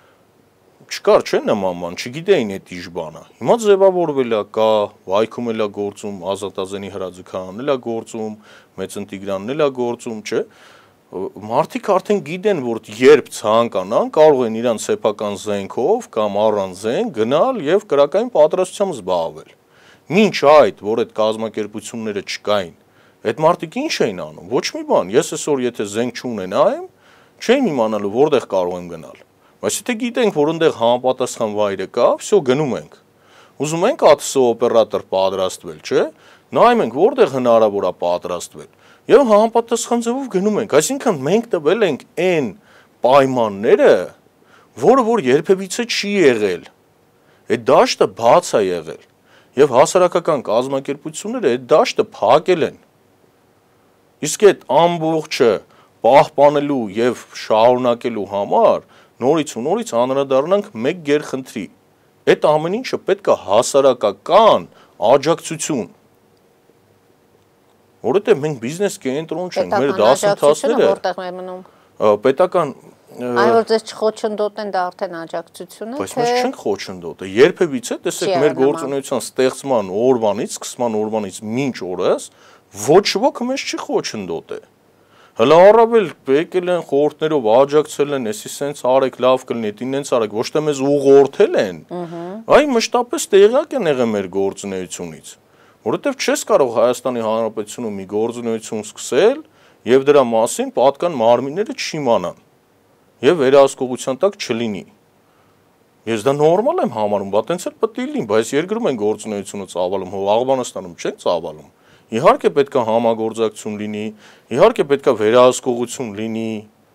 չկար չէ նման բան, չգիտեին այդ իշ բանը։ Հիմա ձևավորվել է, կա, Վայքում էլ է գործում, Ազատազենի հրաձգարանն էլ է գործում, Մեծն Տիգրանն էլ է գործում, չէ։ Մարդիկ արդեն գիտեն, որ երբ ցանկանան, կարող են իրանց սեփական զենքով կամ առանց զենք գնալ եւ կրակային պատրաստությամբ զբաղվել։ Մինչ այդ, որ այդ կազմակերպությունները չկային, այդ մարդիկ ինչ էին անում։ Ոչ մի բան, ես այսօր եթե զենք չունենայեմ, չեմ իմանալու որտեղ կարող եմ գնալ։ Բայց եթե գիտենք, որ այնտեղ համապատասխան վայրը կա, всё գնում ենք։ Ուզում ենք ԱԹՍ օպերատոր պատրաստվել, չէ՞։ Նայում ենք որտեղ հնարավոր է պատրաստվել։ Եվ համապատասխան ձևով գնում ենք, այսինքն մենք տվել ենք այն պայմանները, որ երբևիցե չի եղել։ Այդ դաշտը բաց է եղել։ Եվ հասարակական կազմակերպությունները այդ դաշտը փակել են։ Իսկ այդ ամբողջը պահպանելու եւ շարունակելու համար նորից ու նորից անդրադառնանք մեկ գերխնդրի։ Այդ ամեն ինչը պետք է հասարակական աջակցություն։ Որովհետեւ մենք բիզնես կենտրոն չենք, մեր դասընթացները որտեղ է մնում։ Պետական Այն որ ձեզ չխոչընդոտեն դա արդեն աջակցություն է, բայց մենք չենք խոչընդոտը։ Երբևիցե տեսեք մեր գործունեության ստեղծման օրվանից, սկսման օրվանից մինչ օրս ոչ ոք մեզ չի խոչընդոտել։ Հələ առավել եկել են խորհուրդներով աջակցել են, էսի սենց արեք, լավ կլինի, դինենց արեք, ոչ թե մեզ ուղղորդել են։ Այ մշտապես տեղյակ են եղել մեր գործունեությունից։ Որովհետև չես կարող Հայաստանի Հանրապետությունում մի գործունեություն սկսել եւ դրա մասին պատկան մարմինները չիմանան եւ վերահսկողության տակ չլինի։ Ես դա նորմալ եմ համարում, բա տենց էլ պետք է լինի, բայց երկրում են գործունեությունը ծավալում, Աղբանստանում չեն ծավալում։ Իհարկե պետք է համագործակցություն լինի, իհարկե պետք է վերահսկողություն լինի։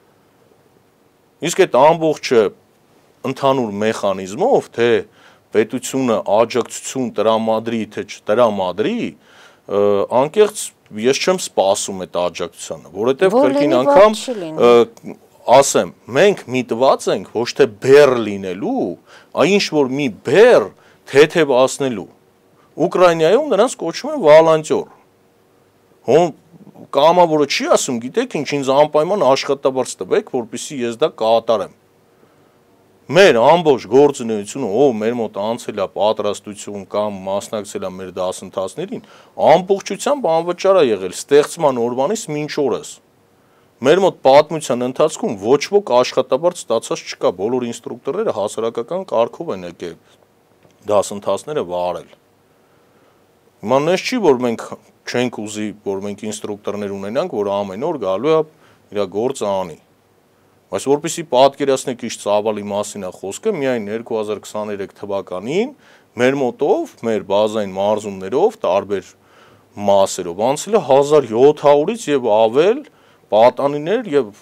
Իսկ այդ ամբողջը ընդհանուր մեխանիզմով, թե պետությունը աջակցություն տրամադրի, թե չտրամադրի, անկեղծ ես չեմ սպասում այդ աջակցությանը, որովհետև կրկին անգամ ասեմ, մենք միտված ենք ոչ թե բեռ լինելու, այլ ինչ որ մի բեռ թեթևացնելու։ Ուկրաինայում նրանց կոչում են վոլոնտյոր։ Կամավորը չի ասում, գիտեք ինչ, ինձ անպայման աշխատավարձ տվեք, որպեսզի ես դա կատարեմ։ Մեր ամբողջ գործունեությունը, ով մեր մոտ անցել է պատրաստություն կամ մասնակցել է մեր դասընթացներին, ամբողջությամբ անվճար է եղել ստեղծման օրվանից մինչ օրս։ Մեր մոտ պատմության ընթացքում ոչ ոք աշխատավարձ ստացած չկա, բոլոր ինստրուկտորները հասարակական կարգով են եկել դասընթացները վարել։ Հիմա նես չի, որ մենք չենք ուզի, որ մենք ինստրուկտորներ ունենանք, որ ամեն օր գալու է իր գործը անի։ Բայց որպեսզի պատկերացնեք ինչ ծավալի մասին է խոսքը, միայն 2023 թվականին մեր մոտով, մեր բազային մարզումներով, տարբեր մասերով անցել է 1700-ից եւ ավել պատանիներ եւ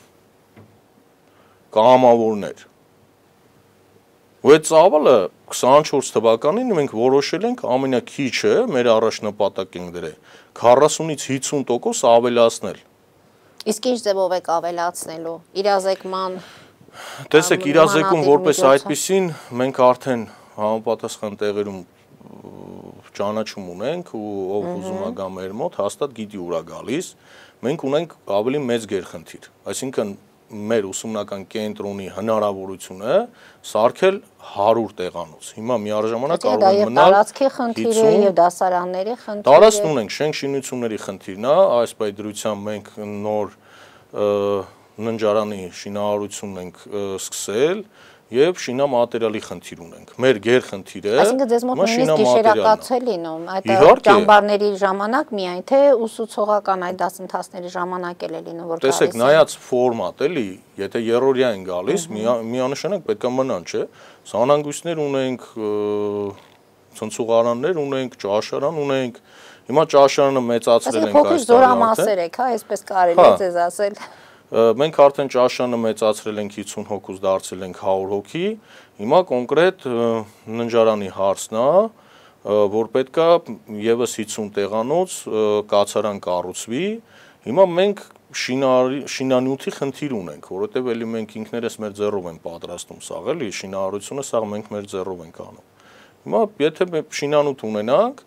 կամավորներ։ Ու այդ ծավալը 24 թվականին մենք որոշել ենք ամենակիչը մեր առաջնապատակ ենք դրել 40-ից 50% ավելացնել։ Իսկ ինչ ձևով եք ավելացնելու։ Իրազեկման Տեսեք, իրազեկում որպես այդպեսին մենք արդեն համապատասխան տեղերում ճանաչում ունենք ու ով ուզում է գա մեր մոտ, հաստատ գիտի ուր է գալիս։ Մենք ունենք ավելի մեծ գերխնդիր, այսինքն մեր ուսումնական կենտրոնի հնարավորությունը սարքել 100 տեղանոց։ Հիմա միաժամանակ կարող են մնալ տարածքի խնդիրը եւ դասարանների խնդիրը։ Տարածքն ունենք, շենք շինությունների խնդիրն է, այս պայդրությամբ մենք նոր ննջարանի շինարարությունն ենք սկսել եւ շինամատերիալի խնդիր ունենք։ Մեր գերխնդիրը այսինքն ձեզ մոտ նույնիսկ գիշերակաց է լինում, այդ ճամբարների ժամանակ միայն թե ուսուցողական այդ դասընթացների ժամանակ էլ է լինում, որ տեսեք, նայած ֆորմատ էլի, եթե երրորդյա են գալիս, միանշանակ պետք է մնան, չէ՞։ Սանանգույցներ ունենք, ցնցուղարաններ ունենք, ճաշարան ունենք։ Հիմա ճաշարանը մեծացրել ենք այս զորամասեր եք, հա, այսպես կարելի է ձեզ ասել։ Մենք արդեն ճաշարանը մեծացրել ենք 50 հոգուց դարձել ենք 100 հոգի։ Հիմա կոնկրետ ննջարանի հարցն է, որ պետքա եւս 50 տեղանոց կացարան կառուցվի։ Հիմա մենք շինանյութի խնդիր ունենք, որովհետև էլի մենք ինքներս մեր ձեռով ենք պատրաստում սաղ, էլի շինարարությունը սաղ մենք մեր ձեռով ենք անում։ Հիմա եթե շինանյութ ունենանք,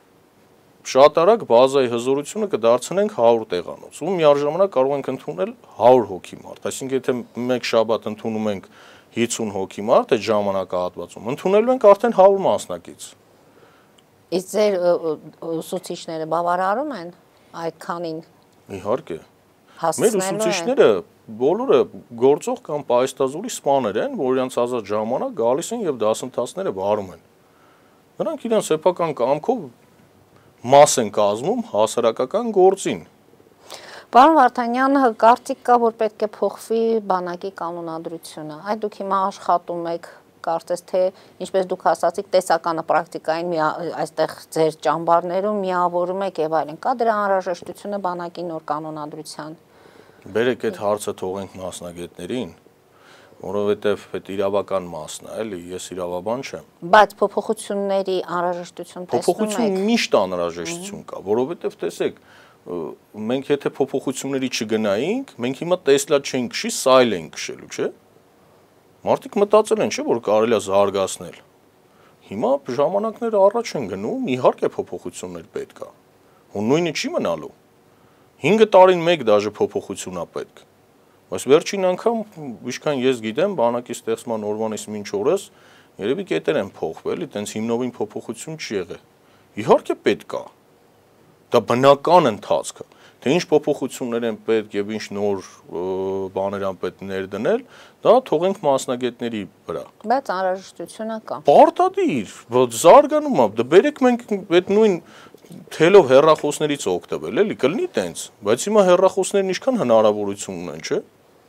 շատ արագ բազայի հզորությունը կդարձնենք 100 տեղանոց, ու միաժամանակ կարող ենք ընդունել 100 հոգի մարդ, այսինքն եթե մեկ շաբաթ ընդունում ենք 50 հոգի մարդ այդ ժամանակահատվածում, ընդունելու ենք արդեն 100 մասնակից։ Իսկ ձեր ուսուցիչները բավարարում են այդքանին։ Իհարկե։ Մեր ուսուցիչները բոլորը գործող կամ պայստազորի սպաներ են, որ իրենց ազատ ժամանակ գալիս են եւ դասընթացները վարում են։ Նրանք իրենց սեփական կամքով մաս են կազմում հասարակական գործին։ Պարոն Վարդանյան, կարծիք կա, որ պետք է փոխվի բանակի կանոնադրությունը։ Այդ դուք հիմա աշխատում եք, կարծես թե ինչպես դուք ասացիք, տեսականը պրակտիկային այստեղ ձեր ճամբարներում միավորում եք եւ այլն։ Կա դրա անհրաժեշտությունը բանակի նոր կանոնադրության։ Բերեք այդ հարցը թողենք մասնագետներին, որովհետև այդ իրավական մասն է, էլի, ես իրավաբան չեմ։ Բայց փոփոխությունների անհրաժեշտություն տեսնում եք։ Փոփոխություն միշտ անհրաժեշտություն կա, որովհետև տեսեք, մենք եթե փոփոխությունների չգնայինք, մենք հիմա Տեսլա չենք քշի, սայլ ենք քշելու, չէ՞։ Մարդիկ մտածել են, չէ՞, որ կարելի է զարգացնել։ Հիմա ժամանակները առաջ են գնում, իհարկե փոփոխություններ պետք է։ Ու նույնը չի մնալու։ 5 տարին մեկ դաժե փոփոխություն է պետք։ Բայց վերջին անգամ, ինչքան ես գիտեմ, բանակի ստեղծման օրվանից մինչ օրս երևի կետեր են փոխվել, այտենց հիմնովին փոփոխություն չի եղել։ Իհարկե պետք է։ Դա բնական ընթացք է։ Թե ինչ փոփոխություններ են պետք եւ ինչ նոր բաներ են պետք ներդնել, դա թողենք մասնագետների վրա։ Բայց անհրաժեշտությունը կա։ Պարտադիր, ոչ զարգանում է, դա բերեք մենք այդ նույն թելով հեռախոսներից օգտվել, էլի կլինի տենց, բայց հիմա հեռախոսներն ինչքան հնարավորություն ունեն, չէ՞։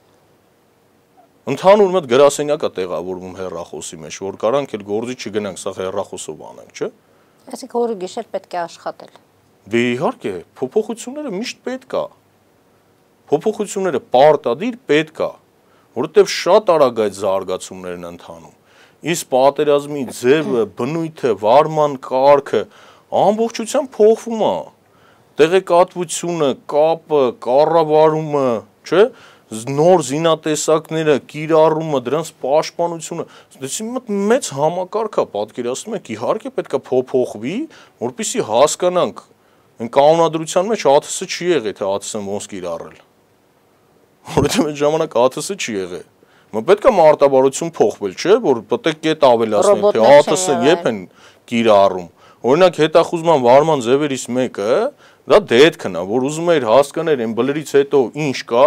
Ընդհանուր մեծ գրասենյակ է տեղավորվում հեռախոսի մեջ, որ կարանք էլ գործի չգնանք, սա հեռախոսով անենք, չէ՞։ Այսինքն օրը գիշեր պետք է աշխատել։ Դե իհարկե, փոփոխությունները միշտ պետք է։ Փոփոխությունները պարտադիր պետք է, որովհետև շատ արագ այդ զարգացումներն ընթանում։ Իսկ պատերազմի ձևը, բնույթը, վարման կարգը ամբողջությամբ փոխվում է։ Տեղեկատվությունը, կապը, կառավարումը, չէ՞, նոր զինատեսակները, կիրառումը, դրանց պաշտպանությունը, դից մեծ համակարգ է, պատկերացնում եք, իհարկե պետք է փոփոխվի, որպեսզի հասկանանք, այն կանոնադրության մեջ ԱԹՍ չի եղել, թե ԱԹՍ-ը ոնց կիրառել։ Որովհետև այդ ժամանակ ԱԹՍ չի եղել։ Մա պետք է մարտավարություն փոխվել, չէ՞, որ պետք է կետ ավելացնել, թե ԱԹՍ-ը երբ են կիրառում։ Օրինակ հետախուզման վարման ձևերից մեկը, դա դետքն է, որ ուզում էր հասկանալ այն բլրից հետո ինչ կա,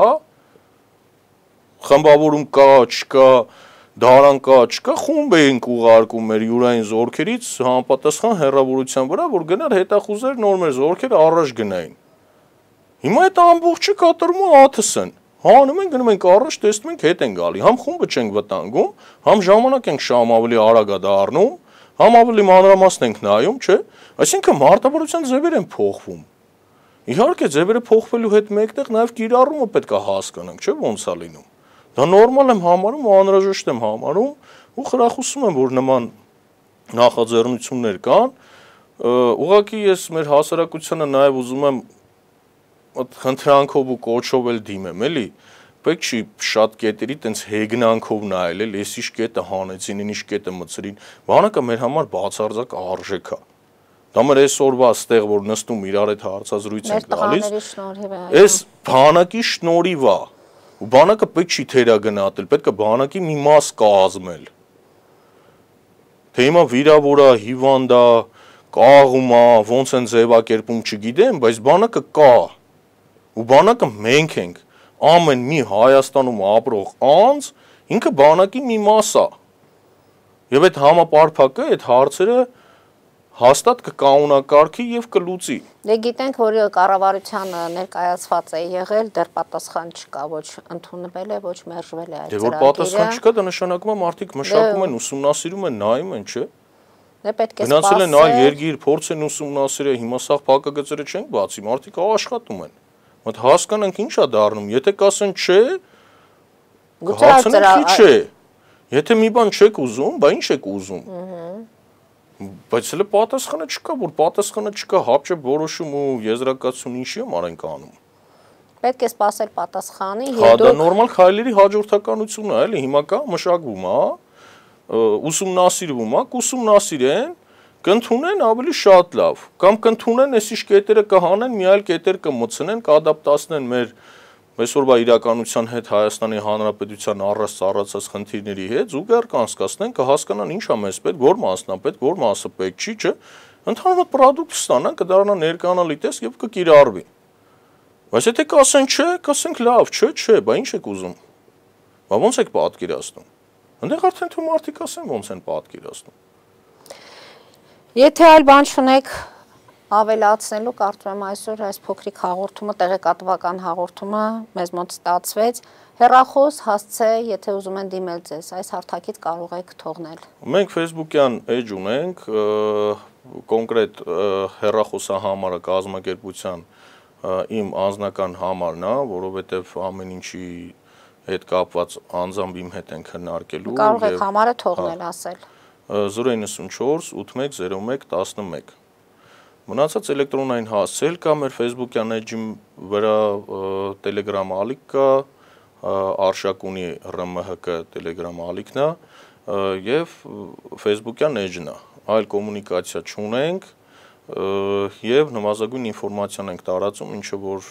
խմբավորում կա, չկա, դարան կա, չկա, խումբ էինք ուղարկում մեր յուրային զորքերից համապատասխան հեռավորության վրա, որ գնար հետախուզեր նոր մեր զորքերը առաջ գնային։ Հիմա այդ ամբողջը կատարում է ԱԹՍ-ն։ Հանում ենք, գնում ենք առաջ, տեսնում ենք հետ են գալի, համ խումբը չենք վտանգում, համ ժամանակ ենք շահում ավելի արագ է դառնում, համ ավելի մանրամասն ենք նայում, չէ՞։ Այսինքն մարտավարության ձևեր են փոխվում։ Իհարկե ձևերը փոխվելու հետ մեկտեղ նաև կիրառումը պետք է հասկանանք, չէ՞, ոնց է լինում։ Դա նորմալ եմ համարում ու անհրաժեշտ եմ համարում ու խրախուսում եմ, որ նման նախաձեռնություններ կան։ Ուղղակի ես մեր հասարակությանը նաև ուզում եմ խնդրանքով ու կոչով էլ դիմեմ, էլի։ Պետք չի շատ կետերի տենց հեգնանքով նայել, էլ ես ինչ կետը հանեցին, ինչ կետը մցրին։ Բանակը մեր համար բացարձակ արժեք է։ Դա մեր այսօրվա ստեղ որ նստում իրար հետ հարցազրույց ենք տալիս։ Այս բանակի շնորհիվ է։ Ու բանակը պետք չի թերագնահատել, պետք է բանակի մի մաս կազմել։ Թե հիմա վիրավոր է, հիվանդ է, կաղում է, ոնց են ձևակերպում չգիտեմ, բայց բանակը կա։ Ու բանակը մենք ենք, ամեն մի Հայաստանում ապրող անձ ինքը բանակի մի մաս է։ Եվ այդ համապարփակը այդ հարցերը հաստատ կկանոնակարգի եւ կլուծի։ Դե գիտենք, որ կառավարության ներկայացված է եղել, դեռ պատասխան չկա, ոչ ընդունվել է, ոչ մերժվել է այդ ծրագիրը։ Դե որ պատասխան չկա, դա նշանակում է մարդիկ մշակում են, ուսումնասիրում են, նայում են, չէ՞։ Դե պետք է գնացել են այլ երկիր, փորձ են ուսումնասիրել, հիմա սա փակագծերը չենք բացի, մարդիկ աշխատում են։ Մոտ հասկանանք ինչ է դառնում, եթե կասեն չէ, հարցնենք չէ։ Եթե մի բան չեք ուզում, բա ինչ եք ուզում։ Բայց հələ պատասխանը չկա, որ պատասխանը չկա, հապճեպ որոշում ու եզրակացություն ինչի համար ենք անում։ Պետք է սպասել պատասխանի, Հա, դա նորմալ քայլերի հաջորդականությունն է, էլի, հիմա կա մշակվում, հա, ուսումնասիրվում, հա, կուսումնասիրեն, կընդունեն ավելի շատ լավ, կամ կընդունեն, այսիշ կետերը կհանեն, մի այլ կետեր կմտցնեն, կադապտացնեն մեր այսօրվա իրականության հետ Հայաստանի Հանրապետության առած ծառացած խնդիրների հետ, զուգահեռ կանցկացնեն, կհասկանան ինչ է մեզ պետք, որ մասն է պետք, որ մասը պետք չի, չէ, ընդհանուր պրոդուկտ ստանան, կդառնա ներկանալի տեսք եւ կկիրառվի։ Բայց եթե կասեն չէ, կասենք լավ, չէ, բա ինչ եք ուզում։ Բա ո՞նց եք պատկերացնում։ Այնտեղ արդեն թող մարդիկ ասեն ո՞նց են պատկերացնում։ Եթե այլ բան չունեք ավելացնելու, կարծում եմ այսօր այս փոքրիկ հաղորդումը, տեղեկատվական հաղորդումը մեզ մոտ ստացվեց։ Հեռախոս, հասցե, եթե ուզում են դիմել ձեզ, այս հարթակից կարող եք թողնել։ Մենք Facebook-յան էջ ունենք, կոնկրետ հեռախոսահամարը կազմակերպության իմ անձնական համարն է, որովհետև ամեն ինչի հետ կապված անձամբ իմ հետ են քննարկելու։ Կարող եք համարը թողնել, ասել։ 094 81 01 11 Մնացած էլեկտրոնային հասցել կա մեր Facebook-յան էջի վրա, Telegram ալիք կա, Արշակ ունի ՌՄՀԿ Telegram ալիքն է եւ Facebook-յան էջն է։ Այլ կոմունիկացիա չունենք եւ նվազագույն ինֆորմացիան ենք տարածում, ինչը որ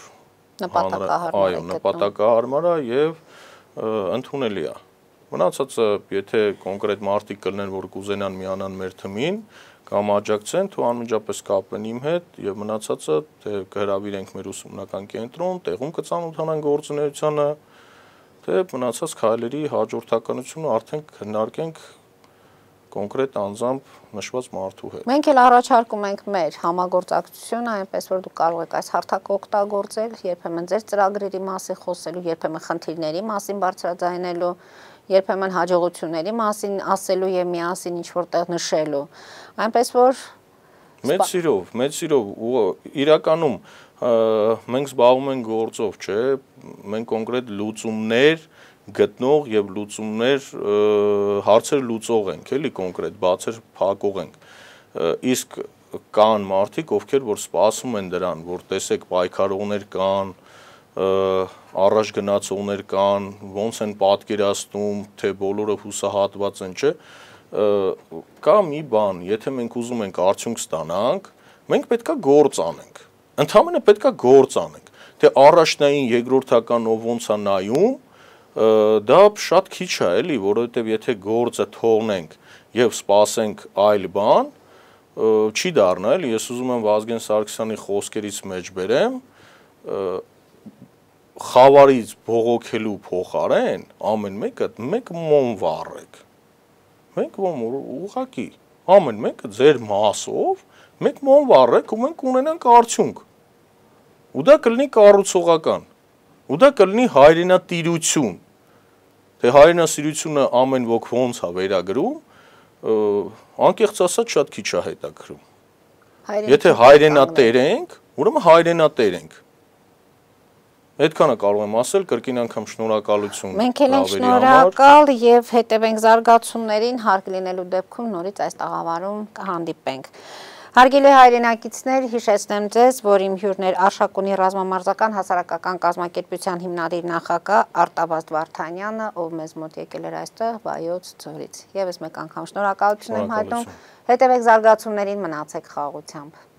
նպատակահարմար է եւ ընդունելի է։ Մնացածը, եթե կոնկրետ մարդիկ կլինեն, որ կուզենան միանան մեր թիմին, կամ աջակցեն, თუ անմիջապես կապեն իմ հետ եւ մնացածը թե կհրավիրենք մեր ուսումնական կենտրոն, տեղում կծանոթանան գործունեությանը, թե մնացած քայլերի հաջորդականությունը արդեն քննարկենք կոնկրետ անձամբ նշված մարդու հետ։ Մենք էլ առաջարկում ենք մեր համագործակցությունը, այնպես որ դուք կարող եք այս հարթակը օգտագործել, երբեմն ձեր ծրագրերի մասին խոսելու, երբեմն խնդիրների մասին բարձրաձայնելու, երբեմն հաջողությունների մասին ասելու եւ միասին ինչ-որտեղ նշելու։ Այնպես որ մեծ սիրով, իրականում մենք զբաղվում ենք գործով, չէ, մենք կոնկրետ լուծումներ գտնող եւ լուծումներ հարցեր լուծող ենք, էլի կոնկրետ բացեր փակող ենք։ Իսկ կան մարդիկ, ովքեր որ սպասում են դրան, որ տեսեք պայքարողներ կան, առաջ գնացողներ կան, ոնց են պատկերացնում, թե բոլորը հուսահատված են, չէ, կա մի բան, եթե մենք ուզում ենք արդյունք ստանանք, մենք պետքա գործ անենք։ Ընդհանրապես պետքա գործ անենք։ Թե առաջնային, երկրորդական ով ոնց է նայում, դա շատ քիչ է, էլի, որովհետև եթե գործը թողնենք եւ սպասենք այլ բան, չի դառնա, էլի, ես ուզում եմ Վազգեն Սարգսյանի խոսքերից մեջ բերեմ, խավարից բողոքելու փոխարեն ամեն մեկը մեկ մոմ վառեք։ Մենք ում ուղակի ամեն մեկը ձեր մասով մեկ մոմ վառեք ու մենք ունենանք արդյունք։ Ու դա կլինի կառուցողական։ Ու դա կլինի հայրենատիրություն։ Թե հայրենասիրությունը ամեն ոք ոնց է վերագրում, անկեղծ ասած շատ քիչ է հետաքրում։ Եթե հայրենատեր ենք, ուրեմն հայրենատեր ենք։ Այդքանը կարող եմ ասել, կրկին անգամ շնորհակալություն։ Մենք էլ ենք շնորհակալ եւ հետևենք զարգացումներին, հարկ լինելու դեպքում նորից այս տաղավարում կհանդիպենք։ Հարգելի հայրենակիցներ, հիշեցնեմ ձեզ, որ իմ հյուրն էր Արշակունի ռազմամարզական հասարակական կազմակերպության հիմնադիր նախագահ Արտավազդ Վարդանյանը, ով մեզ մոտ եկել էր այստեղ Վայոց ձորից։ Եվս մեկ անգամ շնորհակալություն եմ հայտնում։ Հետևեք զարգացումներին, մնացեք խաղաղությամբ։